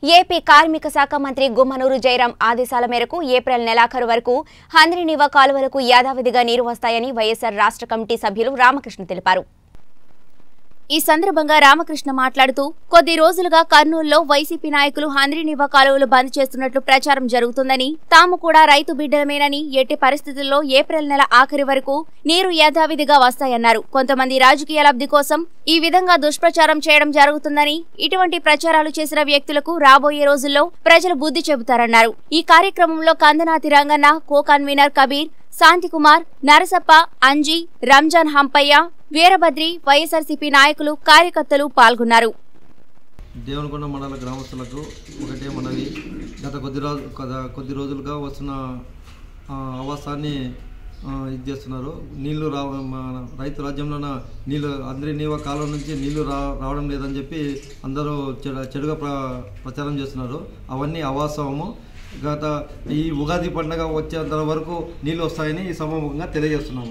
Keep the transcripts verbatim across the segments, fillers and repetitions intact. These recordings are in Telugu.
ఏపీ కార్మిక శాఖ మంత్రి గుమ్మనూరు జయరాం ఆదేశాల మేరకు ఏప్రిల్ నెలాఖరు వరకు హంద్రినీవా కాలువలకు యాదావిధిగా నీరు వస్తాయని వైఎస్ఆర్ రాష్ట్ర కమిటీ సభ్యులు రామకృష్ణ తెలిపారు। ఈ సందర్భంగా రామకృష్ణ మాట్లాడుతూ కొద్ది రోజులుగా కర్నూలులో వైసీపీ నాయకులు హంద్రినీవా కాలువలు బంద్ చేస్తున్నట్లు ప్రచారం జరుగుతుందని, తాము కూడా రైతు బిడ్డలమేనని, ఎట్టి పరిస్థితుల్లో ఏప్రిల్ నెల ఆఖరి వరకు నీరు యథావిధిగా వస్తాయన్నారు। కొంతమంది రాజకీయ లబ్ధి కోసం ఈ విధంగా దుష్ప్రచారం చేయడం జరుగుతుందని, ఇటువంటి ప్రచారాలు చేసిన వ్యక్తులకు రాబోయే రోజుల్లో ప్రజలు బుద్ధి చెబుతారన్నారు। ఈ కార్యక్రమంలో కందనాతి రంగన్న, కో కన్వీనర్ కబీర్, శాంతికుమార్, నరసప్ప, అంజీ, రంజాన్ హంపయ్య, వీరభద్రి, వైఎస్ఆర్సీపీ నాయకులు, కార్యకర్తలు పాల్గొన్నారు। దేవనకొండ మండల గ్రామస్తులకు ఒకటే మనవి, గత కొద్ది రోజు కొద్ది రోజులుగా వస్తున్న అవస్థాన్ని ఇది చేస్తున్నారు। నీళ్లు రా రైతు రాజ్యంలోన నీళ్ళు హంద్రినీవా కాలువ నుంచి నీళ్లు రా రావడం లేదని చెప్పి అందరూ చెడుగా ప్ర ప్రచారం చేస్తున్నారు। అవన్నీ అవాస్తవము। గత ఈ ఉగాది పండుగ వచ్చేంత వరకు నీళ్ళు వస్తాయని ఈ సభముఖంగా తెలియజేస్తున్నాము।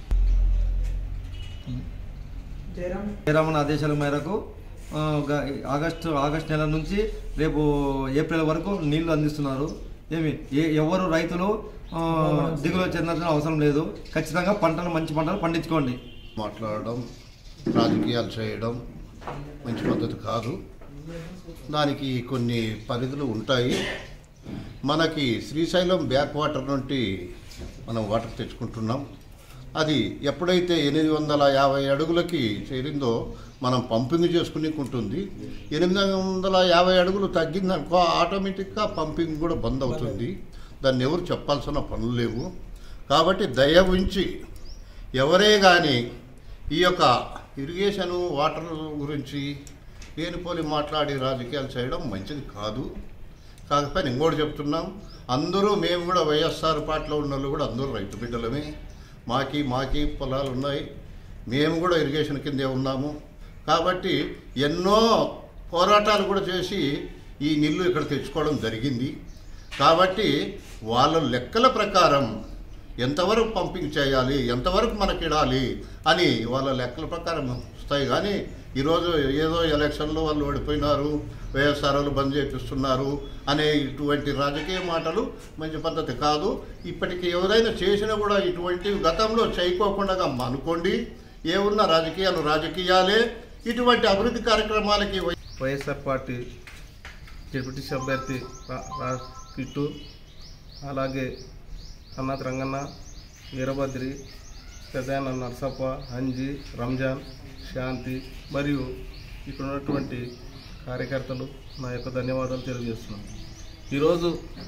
జయరామన్ ఆదేశాల మేరకు ఆగస్టు ఆగస్టు నెల నుంచి రేపు ఏప్రిల్ వరకు నీళ్లు అందిస్తున్నారు। ఏమి ఏ ఎవరు రైతులు దిగులు చెందాల్సిన అవసరం లేదు। ఖచ్చితంగా పంటలు మంచి పంటలు పండించుకోండి। మాట్లాడడం, రాజకీయాలు చేయడం మంచి పద్ధతి కాదు। దానికి కొన్ని పరిధులు ఉంటాయి। మనకి శ్రీశైలం బ్యాక్ వాటర్ నుండి మనం వాటర్ తెచ్చుకుంటున్నాం। అది ఎప్పుడైతే ఎనిమిది వందల యాభై అడుగులకి చేరిందో మనం పంపింగ్ చేసుకునేకుంటుంది। ఎనిమిది వందల యాభై అడుగులు తగ్గిందనుకో ఆటోమేటిక్గా పంపింగ్ కూడా బంద్ అవుతుంది। దాన్ని ఎవరు చెప్పాల్సిన పనులు లేవు। కాబట్టి దయ ఉంచి ఎవరే కానీ ఈ యొక్క ఇరిగేషను వాటర్ గురించి లేనిపోలి మాట్లాడి రాజకీయాలు చేయడం మంచిది కాదు। కాకపోతే ఇంకోటి చెప్తున్నాం, అందరూ మేము కూడా వైఎస్ఆర్ పార్టీలో ఉన్న వాళ్ళు కూడా అందరూ రైతు బిడ్డలమే। మాకి మాకి పొలాలు ఉన్నాయి, మేము కూడా ఇరిగేషన్ కిందే ఉన్నాము। కాబట్టి ఎన్నో పోరాటాలు కూడా చేసి ఈ నీళ్లు ఇక్కడ తెచ్చుకోవడం జరిగింది। కాబట్టి వాళ్ళ లెక్కల ప్రకారం ఎంతవరకు పంపింగ్ చేయాలి, ఎంతవరకు మనకి ఇడాలి అని వాళ్ళ లెక్కల ప్రకారం వస్తాయి। కానీ ఈరోజు ఏదో ఎలక్షన్లో వాళ్ళు ఓడిపోయినారు, వైఎస్ఆర్ వాళ్ళు బంద్ చేపిస్తున్నారు అనే ఇటువంటి రాజకీయ మాటలు మంచి పద్ధతి కాదు। ఇప్పటికి ఎవరైనా చేసినా కూడా ఇటువంటి గతంలో చేయకోకుండా అనుకోండి। ఏమున్న రాజకీయాలు రాజకీయాలే। ఇటువంటి అభివృద్ధి కార్యక్రమాలకి వైఎస్ఆర్ పార్టీ డిప్యూటీ అభ్యర్థి కిట్టు, అలాగే అన్నాథ్ రంగన్న, వీరభద్రి, పెద్దన్న నరసప్ప, అంజీ, రంజాన్, శాంతి మరియు ఇక్కడ ఉన్నటువంటి కార్యకర్తలు నా యొక్క ధన్యవాదాలు తెలియజేస్తున్నాను। ఈరోజు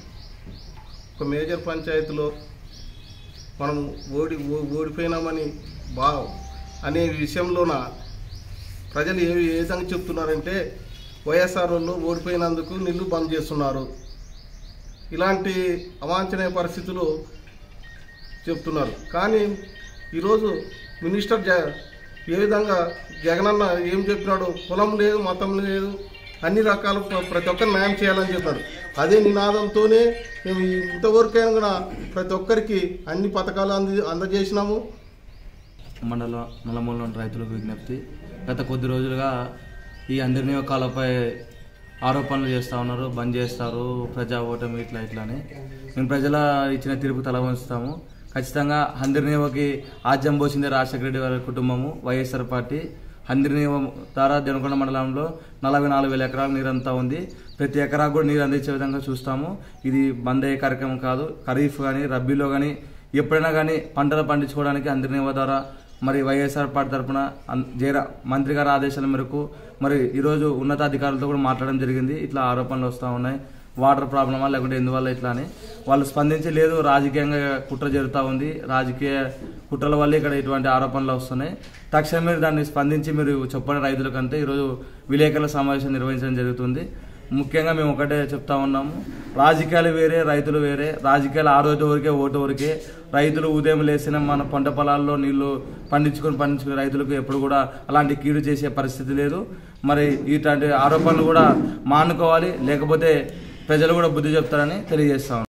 ఒక మేజర్ పంచాయతీలో మనం ఓడి ఓడిపోయినామని బా అనే విషయంలోన ప్రజలు ఏ ఏ విధంగా చెప్తున్నారంటే వైఎస్ఆర్ వాళ్ళు ఓడిపోయినందుకు నీళ్లు బంద్ చేస్తున్నారు, ఇలాంటి అవాంఛనీయ పరిస్థితులు చెప్తున్నారు। కానీ ఈరోజు మినిస్టర్ జ ఏ విధంగా జగనన్న ఏం చెప్పినాడు, కులం లేదు, మతం లేదు, అన్ని రకాల ప్రతి ఒక్కరు న్యాయం చేయాలని చెప్పాడు। అదే నినాదంతోనే మేము ఇంతవరకైనా కూడా ప్రతి ఒక్కరికి అన్ని పథకాలు అంది అందజేసినాము। మండల నల్లమూలలోని రైతులకు విజ్ఞప్తి, గత కొద్ది రోజులుగా ఈ హంద్రినీవా కాలువపై ఆరోపణలు చేస్తూ ఉన్నారు, బంద్ చేస్తారు, ప్రజా ఓటమి ఇట్లా ఇట్లా అని। మేము ప్రజల ఇచ్చిన తీర్పు తల వంచుతాము। ఖచ్చితంగా హంద్రినీవాకి ఆజ్యం పోసిందే రాజశేఖర రెడ్డి వారి కుటుంబము, వైఎస్ఆర్ పార్టీ। హంద్రినీవా ద్వారా దేవనకొండ మండలంలో నలభై నాలుగు వేల ఎకరాల నీరంతా ఉంది। ప్రతి ఎకరాకు కూడా నీరు అందించే విధంగా చూస్తాము। ఇది బంద్ అయ్యే కార్యక్రమం కాదు। ఖరీఫ్ కానీ రబ్బీలో కానీ ఎప్పుడైనా కానీ పంటలు పండించుకోవడానికి హంద్రినీవా ద్వారా మరి వైఎస్ఆర్ పార్టీ తరఫున జయరా మంత్రి గారి ఆదేశాల మేరకు మరి ఈరోజు ఉన్నతాధికారులతో కూడా మాట్లాడడం జరిగింది। ఇట్లా ఆరోపణలు వస్తూ ఉన్నాయి, వాటర్ ప్రాబ్లమా లేకుంటే ఎందువల్ల ఇట్లా అని వాళ్ళు స్పందించి లేదు, రాజకీయంగా కుట్ర జరుగుతూ ఉంది, రాజకీయ కుట్రల వల్ల ఇక్కడ ఇటువంటి ఆరోపణలు వస్తున్నాయి, తక్షణం మీరు దాన్ని స్పందించి మీరు చెప్పండి రైతులకంటే ఈరోజు విలేకరుల సమావేశం నిర్వహించడం జరుగుతుంది। ముఖ్యంగా మేము ఒకటే చెప్తా ఉన్నాము, రాజకీయాలు వేరే, రైతులు వేరే। రాజకీయాలు ఆ రోజు వరకే, ఓటు వరకే। రైతులు ఉదయం లేసిన మన పంట పొలాల్లో నీళ్లు పండించుకొని పండించుకునే రైతులకు ఎప్పుడు కూడా అలాంటి కీడు చేసే పరిస్థితి లేదు। మరి ఇట్లాంటి ఆరోపణలు కూడా మానుకోవాలి, లేకపోతే ప్రజలు కూడా బుద్ధి చెప్తారని తెలియజేస్తాం।